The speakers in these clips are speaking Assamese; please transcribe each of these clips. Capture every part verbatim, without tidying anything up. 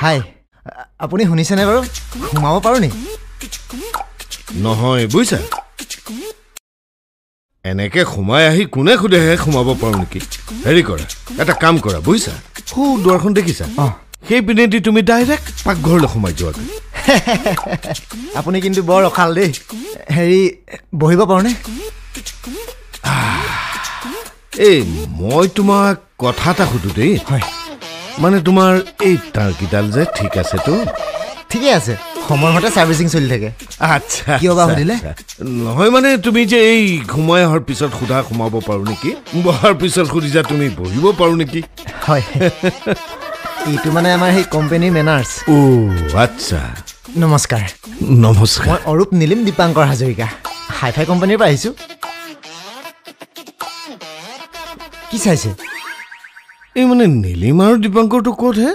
হাই আপুনি শুনিছেনে বাৰু ঘুমাব পাৰো নি নহয় বুইছা এনেকে ঘুমাই আহি কোনে খুদেহে ঘুমাব পাৰো নেকি হেৰি কৰা এটা কাম কৰা বুইছা হু দুৱাৰখন দেখিছা সেই পিনেদি তুমি ডাইৰেক্ট পাকঘৰলৈ সোমাই যোৱা আপুনি কিন্তু বৰ অখাল দেই হেৰি বহিব পাৰোনে এই মই তোমাক কথা এটা সুধো দেই হয় মানে তোমাৰ এই টাৰ্কিডাল যে ঠিক আছে তো ঠিকে আছে সময়মতে সাৰ্ভিসিং চলি থাকে আচ্ছা কিয় বা সুধিলে নহয় মানে তুমি যে এই ঘুমাই অহাৰ পিছত খুদা ঘুমাব পাৰো নেকি বহাৰ পিছত খুদিছা তুমি বহিব পাৰো নেকি হয় এইটো মানে আমাৰ সেই কোম্পানীৰ মেনাৰ্স ও আচ্ছা নমস্কাৰ নমস্কাৰ মই অৰূপ নীলিম দীপাংকৰ হাজৰিকা হাইফাই কোম্পানীৰ পৰা আহিছো কি চাইছে এই মানে নীলিম আৰু দীপাংকৰটো ক'ত হে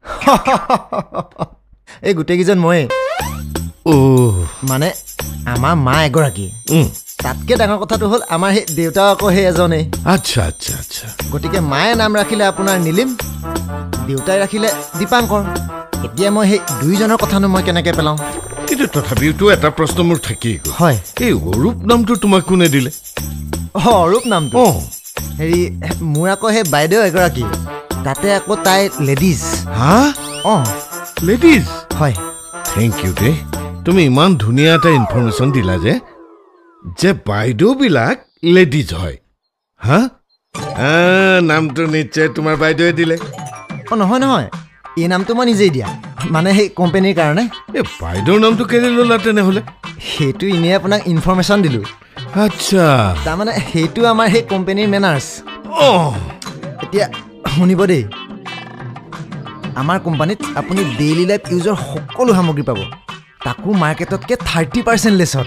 এই গোটেইকেইজন মই ও মানে আমাৰ মা এগৰাকী তাতকে ডাঙৰ কথাটো হ'ল আমাৰ সেই দেউতা আকৌ সেই এজনে আচ্ছা আচ্ছা আচ্ছা গতিকে মায়ে নাম ৰাখিলে আপোনাৰ নীলিম দেউতাই ৰাখিলে দীপাংকৰ এতিয়া মই সেই দুইজনৰ কথানো মই কেনেকৈ পেলাওঁ কিন্তু তথাপিওতো এটা প্ৰশ্ন মোৰ থাকিয়ে গ'ল হয় এই অৰূপ নামটো তোমাক কোনে দিলে অঁ অৰূপ নামটো অঁ হেৰি মোৰ আকৌ সেই বাইদেউ এগৰাকী তাতে আকৌ তাই লেডিজ হা অঁ লেডিজ হয় থেংক ইউ দেই তুমি ইমান ধুনীয়া এটা ইনফৰমেশ্যন দিলা যে যে বাইদেউবিলাক লেডিজ হয় হা নামটো নিশ্চয় তোমাৰ বাইদেৱে দিলে অঁ নহয় নহয় এই নামটো মই নিজেই দিয়া মানে সেই কোম্পানীৰ কাৰণে এই বাইদেউৰ নামটো কেলে ল'লা তেনেহ'লে সেইটো এনেই আপোনাক ইনফৰমেশ্যন দিলোঁ আচ্ছা তাৰমানে সেইটো আমাৰ সেই কোম্পানীৰ মেনাৰ্স অঁ এতিয়া শুনিব দেই আমাৰ কোম্পানীত আপুনি ডেইলি লাইফ ইউজৰ সকলো সামগ্ৰী পাব তাকো মাৰ্কেটতকৈ থাৰ্টি পাৰ্চেণ্ট লেছত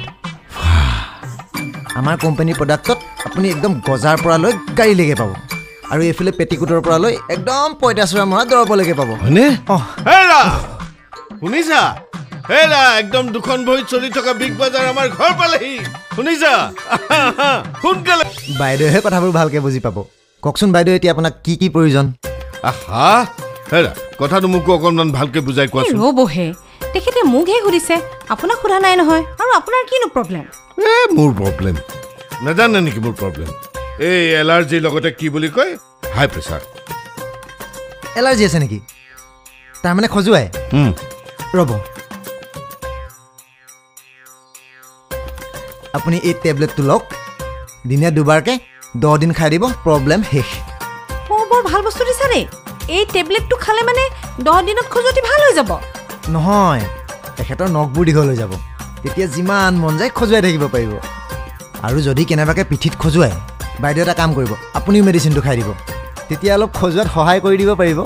আমাৰ কোম্পানীৰ প্ৰডাক্টত আপুনি একদম গজাৰ পৰা লৈ গাড়ীলৈকে পাব আৰু এইফালে পেটিকোটৰ পৰা লৈ একদম পঁইতাচোৰা মৰা দৰবলৈকে পাব হয়নে অঁ হেৰা শুনিছা হেৰা একদম দুখন ভৰিত চলি থকা বিগ বাজাৰ আমাৰ ঘৰ পালেহি শুনিছা সোনকালে বাইদেউহে কথাবোৰ ভালকৈ বুজি পাব কওকচোন বাইদেউ এতিয়া আপোনাক কি কি প্ৰয়োজন আহা হেৰা কথাটো মোকো অকণমান ভালকৈ বুজাই কোৱাচোন ৰ'বহে তেখেতে মোকহে সুধিছে আপোনাক সোধা নাই নহয় আৰু আপোনাৰ কিনো প্ৰব্লেম এ মোৰ প্ৰব্লেম নাজানে নেকি মোৰ প্ৰব্লেম এই এলাৰ্জিৰ লগতে কি বুলি কয় হাই প্ৰেছাৰ এলাৰ্জি আছে নেকি তাৰমানে খজুৱাই ৰ'ব আপুনি এই টেবলেটটো লওক দিনে দুবাৰকৈ দহ দিন খাই দিব প্ৰব্লেম শেষ অঁ বৰ ভাল বস্তু দিছা দেই এই টেবলেটটো খালে মানে দহ দিনত খজুৱতি ভাল হৈ যাব নহয় তেখেতৰ নখবোৰ দীঘল হৈ যাব তেতিয়া যিমান মন যায় খজুৱাই থাকিব পাৰিব আৰু যদি কেনেবাকৈ পিঠিত খজুৱাই বাইদেউ এটা কাম কৰিব আপুনিও মেডিচিনটো খাই দিব তেতিয়া অলপ খজুৱাত সহায় কৰি দিব পাৰিব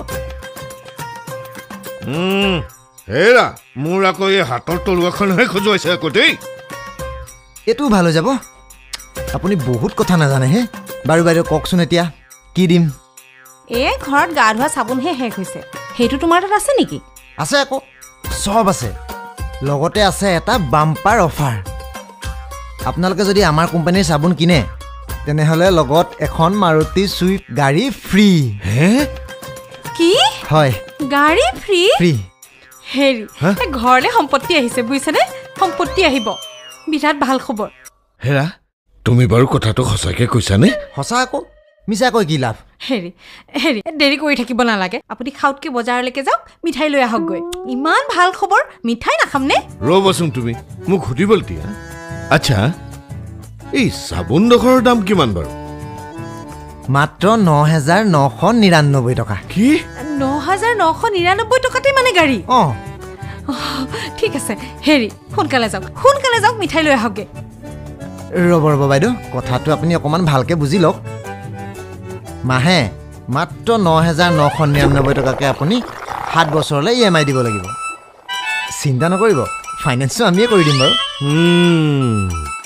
হেৰা মোৰ আকৌ এই হাতৰ তলুৱাখনহে খজুৱাইছে আকৌ দেই এইটোও ভাল হৈ যাব আপুনি বহুত কথা নাজানে হে বাৰু বাইদেউ কওকচোন এতিয়া কি দিম এই ঘৰত গা ধোৱা চাবোনহে শেষ হৈছে সেইটো তোমাৰ তাত আছে নেকি আছে আকৌ চব আছে লগতে আছে এটা বাম্পাৰ অফাৰ আপোনালোকে যদি আমাৰ কোম্পানীৰ চাবোন কিনে তেনেহ'লে লগত এখন মাৰুতি চুইফ্ট গাড়ী ফ্ৰী হে কি হয় গাড়ী ফ্ৰী ফ্ৰী হেৰি ঘৰলৈ সম্পত্তি আহিছে বুজিছেনে সম্পত্তি আহিব বিৰাট ভাল খবৰ হেৰা তুমি বাৰু কথাটো সঁচাকৈ কৈছানে সঁচা আকৌ মিছা কৈ কি লাভ হেৰি হেৰি দেৰি কৰি থাকিব নালাগে আপুনি খাউতকৈ বজাৰলৈকে যাওক মিঠাই লৈ আহকগৈ ইমান ভাল খবৰ মিঠাই নাখামনে ৰ'বচোন তুমি মোক সুধিবলৈ দিয়া আচ্ছা এই চাবোনডোখৰৰ দাম কিমান বাৰু মাত্ৰ ন হেজাৰ নশ নিৰান্নব্বৈ টকা কি ন হাজাৰ নশ নিৰান্নব্বৈ টকাতে মানে গাড়ী অঁ ঠিক আছে হেৰি সোনকালে যাওক সোনকালে যাওক মিঠাই লৈ আহকগৈ ৰ'ব ৰ'ব বাইদেউ কথাটো আপুনি অকণমান ভালকৈ বুজি লওক মাহে মাত্ৰ ন হেজাৰ নশ নিৰান্নব্বৈ টকাকৈ আপুনি সাত বছৰলৈ ই এম আই দিব লাগিব চিন্তা নকৰিব ফাইনেন্সটো আমিয়ে কৰি দিম বাৰু